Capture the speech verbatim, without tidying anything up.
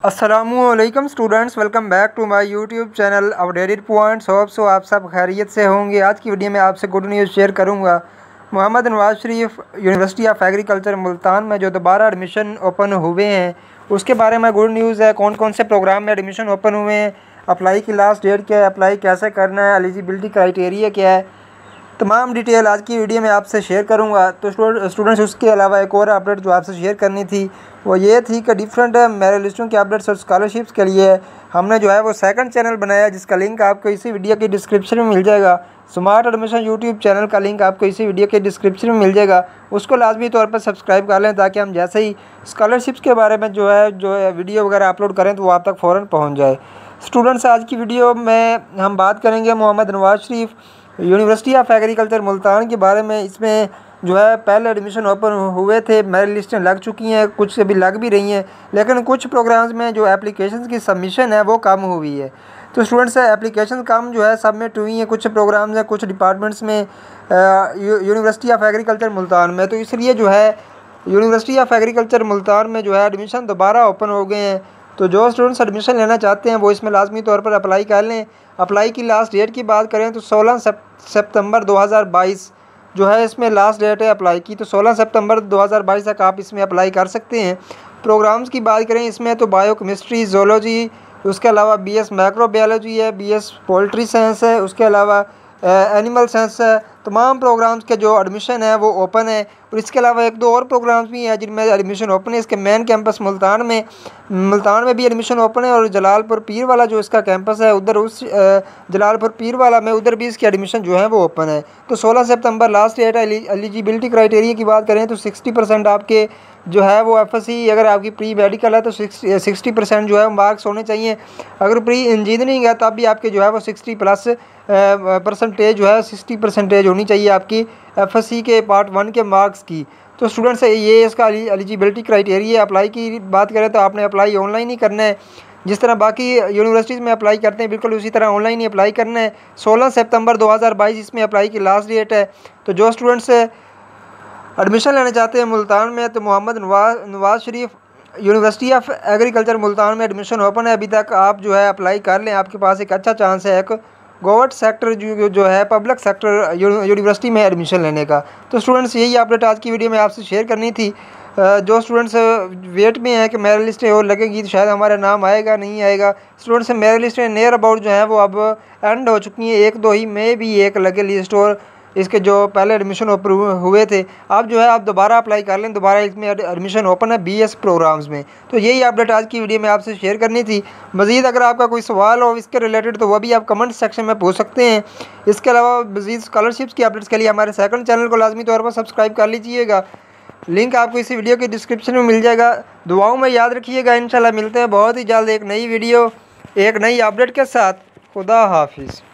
अस्सलामुअलैकुम students, welcome back to my YouTube channel updated points. Hope so आप सब खैरियत से होंगे। आज की वीडियो में आपसे गुड न्यूज़ शेयर करूंगा। Mohammad Nawaz Sharif university of agriculture Multan में जो दोबारा एडमिशन ओपन हुए हैं उसके बारे में गुड न्यूज़ है। कौन कौन से प्रोग्राम में एडमिशन ओपन हुए हैं, अप्लाई की लास्ट डेट क्या है, अप्लाई कैसे करना है, एलिजिबिलिटी क्राइटेरिया क्या है, तमाम डिटेल आज की वीडियो में आपसे शेयर करूंगा। तो स्टूडेंट्स, उसके अलावा एक और अपडेट जो आपसे शेयर करनी थी वो ये थी कि डिफरेंट मेरिट लिस्टों के अपडेट्स और स्कॉलरशिप्स के लिए हमने जो है वो सेकंड चैनल बनाया, जिसका लिंक आपको इसी वीडियो की डिस्क्रिप्शन में मिल जाएगा। स्मार्ट एडमिशन यूट्यूब चैनल का लिंक आपको इसी वीडियो के डिस्क्रिप्शन में मिल जाएगा। उसको लाजमी तौर पर सब्सक्राइब कर लें ताकि हम जैसे ही स्कॉलरशिप्स के बारे में जो है जो है वीडियो वगैरह अपलोड करें तो वो आप तक फ़ौरन पहुँच जाए। स्टूडेंट्स, आज की वीडियो में हम बात करेंगे Mohammad Nawaz Sharif university of agriculture Multan के बारे में। इसमें जो है पहले एडमिशन ओपन हुए थे, मेरिट लिस्टें लग चुकी हैं, कुछ अभी लग भी रही हैं, लेकिन कुछ प्रोग्राम्स में जो एप्लीकेशन की सबमिशन है वो कम हुई है। तो स्टूडेंट्स, एप्लीकेशन कम जो है सबमिट हुई हैं। कुछ प्रोग्राम्स हैं कुछ डिपार्टमेंट्स में यूनिवर्सिटी ऑफ एग्रीकल्चर मुल्तान में, तो इसलिए जो है यूनिवर्सिटी ऑफ एग्रीकल्चर मुल्तान में जो है एडमिशन दोबारा ओपन हो गए हैं। तो जो स्टूडेंट्स एडमिशन लेना चाहते हैं वो इसमें लाजमी तौर पर अप्लाई कर लें। अप्लाई की लास्ट डेट की बात करें तो सोलह सितंबर दो हज़ार बाईस जो है इसमें लास्ट डेट है अप्लाई की। तो सोलह सितंबर दो हज़ार बाईस तक आप इसमें अप्लाई कर सकते हैं। प्रोग्राम्स की बात करें इसमें तो बायो केमिस्ट्री, जोलॉजी, उसके अलावा बीएस माइक्रोबायोलॉजी है, बीएस पोल्ट्री साइंस है, उसके अलावा एनिमल साइंस है। तमाम प्रोग्राम्स के जो एडमिशन है वो ओपन है। और इसके अलावा एक दो और प्रोग्राम्स भी हैं जिनमें एडमिशन ओपन है। इसके मेन कैंपस मुल्तान में मुल्तान में भी एडमिशन ओपन है, और जलालपुर पीर वाला जो इसका कैंपस है उधर उस जलालपुर पीर वाला में उधर भी इसकी एडमिशन जो है वो ओपन है। तो सोलह सितंबर लास्ट डेट है। एलिजिबिलिटी क्राइटेरिया की बात करें तो सिक्सटी परसेंट आपके जो है वो एफ एस सी, अगर आपकी प्री मेडिकल है तो सिक्सटी परसेंट जो है मार्क्स होने चाहिए। अगर प्री इंजीनियरिंग है तब भी आपके जो है वो सिक्सटी प्लस परसेंटेज जो है सिक्सटी परसेंटेज होनी चाहिए आपकी एफ एस सी के पार्ट वन के मार्क्स की। तो स्टूडेंट्स, ये इसका एलिजिबिलिटी क्राइटेरिया। अप्लाई की बात करें तो आपने अप्लाई ऑनलाइन ही करना है, जिस तरह बाकी यूनिवर्सिटीज़ में अप्लाई करते हैं बिल्कुल उसी तरह ऑनलाइन ही अप्लाई करना है। सोलह सितंबर दो हज़ार बाईस इसमें अप्लाई की लास्ट डेट है। तो जो स्टूडेंट्स एडमिशन लेना चाहते हैं मुल्तान में तो Mohammad Nawaz Nawaz Sharif university of agriculture Multan में एडमिशन ओपन है। अभी तक आप जो है अप्लाई कर लें, आपके पास एक अच्छा चांस है एक गवर्नमेंट सेक्टर जो जो है पब्लिक सेक्टर यूनिवर्सिटी में एडमिशन लेने का। तो स्टूडेंट्स, यही अपडेट आज की वीडियो में आपसे शेयर करनी थी। जो स्टूडेंट्स वेट में है कि मेरिट लिस्टें और लगेगी तो शायद हमारा नाम आएगा नहीं आएगा। स्टूडेंट्स, मेरिट लिस्टें नियर अबाउट जो है वो अब एंड हो चुकी हैं। एक दो ही में भी एक लगे लिस्ट, और इसके जो पहले एडमिशन ओपन हुए थे अब जो है आप दोबारा अप्लाई कर लें। दोबारा इसमें एडमिशन ओपन है बीएस प्रोग्राम्स में। तो यही अपडेट आज की वीडियो में आपसे शेयर करनी थी। मज़ीद अगर आपका कोई सवाल हो इसके रिलेटेड तो वह भी आप कमेंट सेक्शन में पूछ सकते हैं। इसके अलावा मज़ीद स्कॉलरशिप्स की अपडेट्स के लिए हमारे सेकंड चैनल को लाजमी तौर पर सब्सक्राइब कर लीजिएगा। लिंक आपको इसी वीडियो की डिस्क्रिप्शन में मिल जाएगा। दुआओं में याद रखिएगा। इंशाल्लाह मिलते हैं बहुत ही जल्द एक नई वीडियो एक नई अपडेट के साथ। खुदा हाफिज़।